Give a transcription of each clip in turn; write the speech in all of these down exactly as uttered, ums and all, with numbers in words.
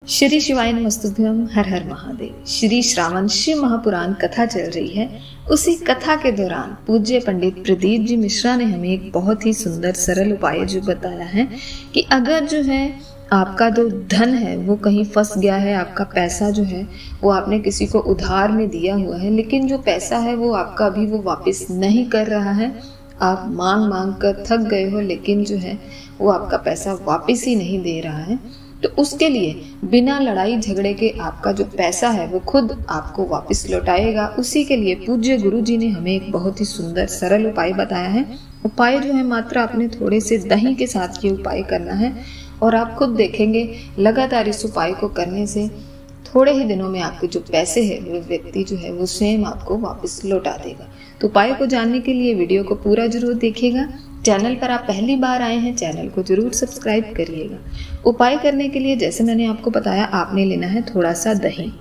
श्री शिवाय नमस्तुभ्यम। हर हर महादेव। श्री श्रावण शिव महापुराण कथा चल रही है। उसी कथा के दौरान पूज्य पंडित प्रदीप जी मिश्रा ने हमें एक बहुत ही सुंदर सरल उपाय जो बताया है कि अगर जो है आपका जो धन है वो कहीं फंस गया है, आपका पैसा जो है वो आपने किसी को उधार में दिया हुआ है, लेकिन जो पैसा है वो आपका अभी वो वापस नहीं कर रहा है, आप मांग मांग कर थक गए हो, लेकिन जो है वो आपका पैसा वापस ही नहीं दे रहा है, तो उसके लिए बिना लड़ाई झगड़े के आपका जो पैसा है वो खुद आपको वापस लौटाएगा। उसी के लिए पूज्य गुरु जी ने हमें एक बहुत ही सुंदर सरल उपाय बताया है। उपाय जो है मात्र आपने थोड़े से दही के साथ ये उपाय करना है और आप खुद देखेंगे लगातार इस उपाय को करने से थोड़े ही दिनों में आपके जो पैसे है वो व्यक्ति जो है वो स्वयं आपको वापस लौटा देगा। तो उपाय को जानने के लिए वीडियो को पूरा जरूर देखिएगा। चैनल पर आप पहली बार आए हैं, चैनल को जरूर सब्सक्राइब करिएगा। उपाय करने के लिए जैसे मैंने आपको बताया, आपने लेना है थोड़ा सा दही।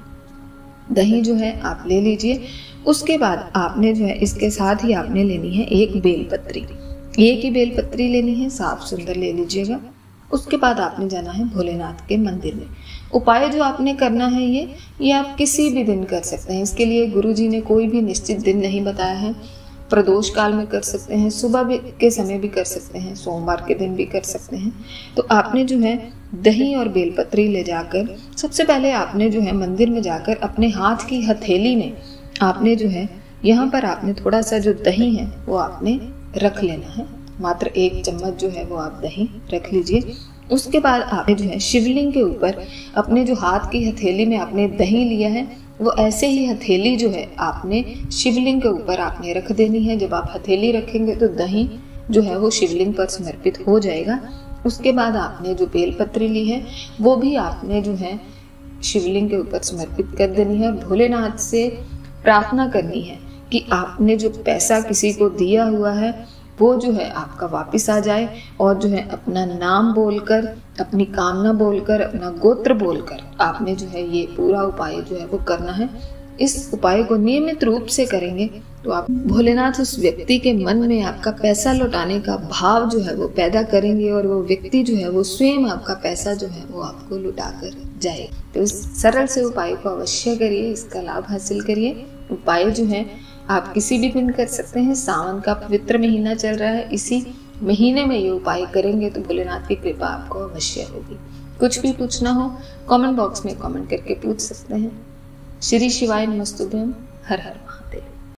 दही जो है आप ले लीजिए। उसके बाद आपने जो है इसके साथ ही आपने लेनी है एक बेलपत्री। एक ही बेलपत्री लेनी है, साफ सुंदर ले लीजिएगा। उसके बाद आपने जाना है भोलेनाथ के मंदिर में। उपाय जो आपने करना है ये ये आप किसी भी दिन कर सकते हैं। इसके लिए गुरुजी ने कोई भी निश्चित दिन नहीं बताया है। प्रदोष काल में कर सकते हैं, सुबह भी के समय भी कर सकते हैं, सोमवार के दिन भी कर सकते हैं। तो आपने जो है दही और बेलपत्री ले जाकर सबसे पहले आपने जो है मंदिर में जाकर अपने हाथ की हथेली में आपने जो है यहाँ पर आपने थोड़ा सा जो दही है वो आपने रख लेना है। मात्र एक चम्मच जो है वो आप दही रख लीजिए। उसके बाद आपने जो है शिवलिंग के ऊपर अपने जो हाथ की हथेली में आपने दही लिया है वो ऐसे ही हथेली जो है आपने शिवलिंग के ऊपर आपने रख देनी है। जब आप हथेली रखेंगे तो दही जो है वो शिवलिंग पर समर्पित हो जाएगा। उसके बाद आपने जो बेलपत्री ली है वो भी आपने जो है शिवलिंग के ऊपर समर्पित कर देनी है और भोलेनाथ से प्रार्थना करनी है कि आपने जो पैसा किसी को दिया हुआ है वो जो है आपका वापस आ जाए। और जो है अपना नाम बोलकर, अपनी कामना बोलकर, अपना गोत्र बोलकर आपने जो है ये पूरा उपाय जो है वो करना है। इस उपाय को नियमित रूप से करेंगे तो आप भोलेनाथ उस व्यक्ति के मन में आपका पैसा लौटाने का भाव जो है वो पैदा करेंगे और वो व्यक्ति जो है वो स्वयं आपका पैसा जो है वो आपको लुटा कर जाए। तो इस सरल से उपाय को अवश्य करिए, इसका लाभ हासिल करिए। उपाय जो है आप किसी भी दिन कर सकते हैं। सावन का पवित्र महीना चल रहा है, इसी महीने में ये उपाय करेंगे तो भोलेनाथ की कृपा आपको अवश्य होगी। कुछ भी पूछना हो कमेंट बॉक्स में कमेंट करके पूछ सकते हैं। श्री शिवाय नमस्तुभ्यम। हर हर